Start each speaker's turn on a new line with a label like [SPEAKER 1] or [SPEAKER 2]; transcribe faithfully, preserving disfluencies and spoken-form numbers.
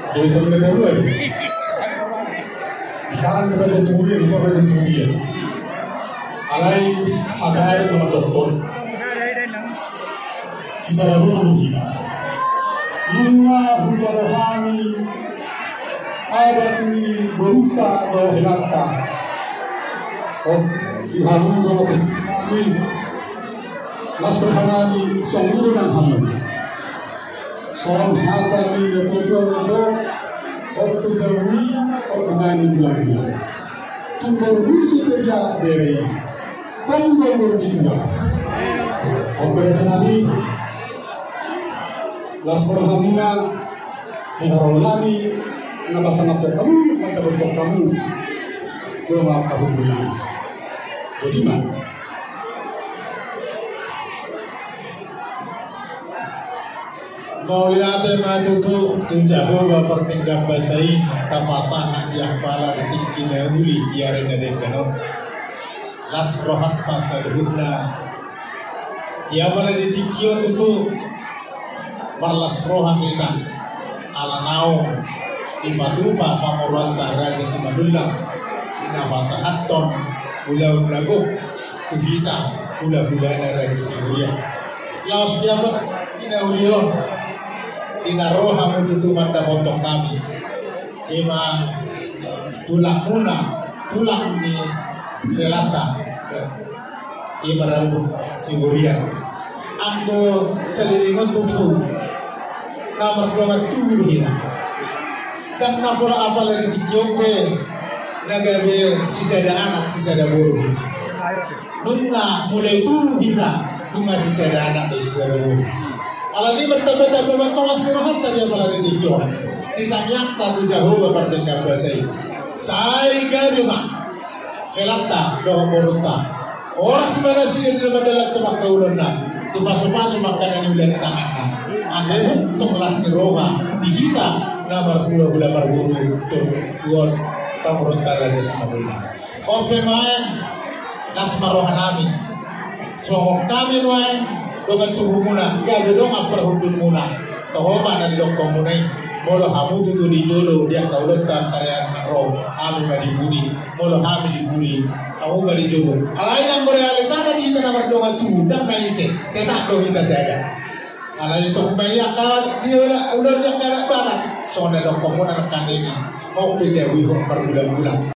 [SPEAKER 1] Jadi sebenarnya kedua ini. Misalkan kepada semuanya, bisa kepada semuanya. Alai hakai nama doktor. Sisa dulu kita. Lima hujan rohani, ada ini berupa atau hilangka. Oh, ihamu kalau kami lasrahani songuru dan hamu. Soal hata ini betul-betul betul. Waktu jauhi, waktu ngani bulan-bulan. Tunggu rusi kerja dari tunggu berbicara. Operasi nanti, las perhatian, menghormati, nabasanap kamu, mata berkok kamu, belum aku bulan. Jadi mana?
[SPEAKER 2] Mauliate matutu tunjaho baper pinggap basai kapasangan yang pala detik kinahuli biarin dari kano las rohat masa debuhna ya pala detik kion itu marlas rohat kita ala naung ipadupa pamorwanta raja simadullah ina masa hatton ulau lagu tuhita ula bulana raja simulia laos kiamat kinahuli Inaroha mututu mata potong kami ima tulang muna tulang ni relata ima rambut siburian angko seliringon tutu nomor dua tubuh hina dan napola apa lagi tikyope nagabe sisa ada anak sisa ada buru nunna mulai tubuh hina cuma sisa ada anak sisa ada buru. Kalau ini bertambah-tambah bertolas nirohat tadi apa lagi tiga. Ditanya tatu jauh bapak dengan bahasa ini. Saya gak cuma kelata doa morota. Orang semana sih di dalam dalam tempat kaulana. Di pasu-pasu makanan yang udah ditangankan. Asal untuk kelas niroha di kita nomor dua bulan berburu tuh dua kamuronta raja sama bulan. Oke main nas marohanami. So kami main. Dengan tubuh muna, gak ada dong apa hudun muna. Tohoma dari dokter munai, molo hamu tuh di jolo dia kau letak karya nakro, kami gak dibudi, molo kami dibudi, kamu gak dijobo. Alai yang berealita tadi kita nomor dong tuh, dan maise, tetak dong kita saja. Alai itu banyak kan dia udah udah udah karak banget, soalnya dokter muna nekan ini, mau kerja wihok berbulan-bulan.